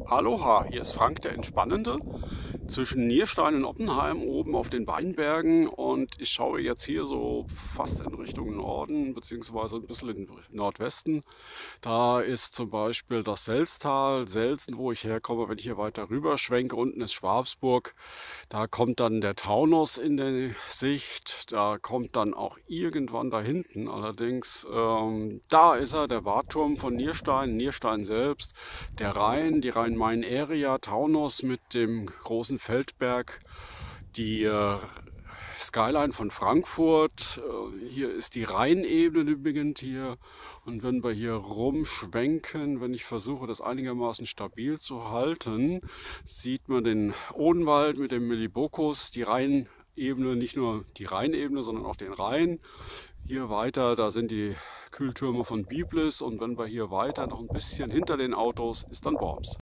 Aloha, hier ist Frank der Entspannende zwischen Nierstein und Oppenheim oben auf den Weinbergen, und ich schaue jetzt hier so fast in Richtung Norden beziehungsweise ein bisschen in Nordwesten. Da ist zum Beispiel das Selztal, Selzen, wo ich herkomme. Wenn ich hier weiter rüber schwenke, unten ist Schwabsburg. Da kommt dann der Taunus in die Sicht. Da kommt dann auch irgendwann da hinten allerdings, da ist er, der Wartturm von Nierstein, Nierstein selbst, der Rhein, die Rhein-Main-Area, Taunus mit dem großen Feldberg, die Skyline von Frankfurt. Hier ist die Rheinebene, die beginnt hier. Und wenn wir hier rumschwenken, wenn ich versuche, das einigermaßen stabil zu halten, sieht man den Odenwald mit dem Millibokus, die Rheinebene, nicht nur die Rheinebene, sondern auch den Rhein. Hier weiter, da sind die Kühltürme von Biblis, und wenn wir hier weiter noch ein bisschen hinter den Autos, ist dann Worms.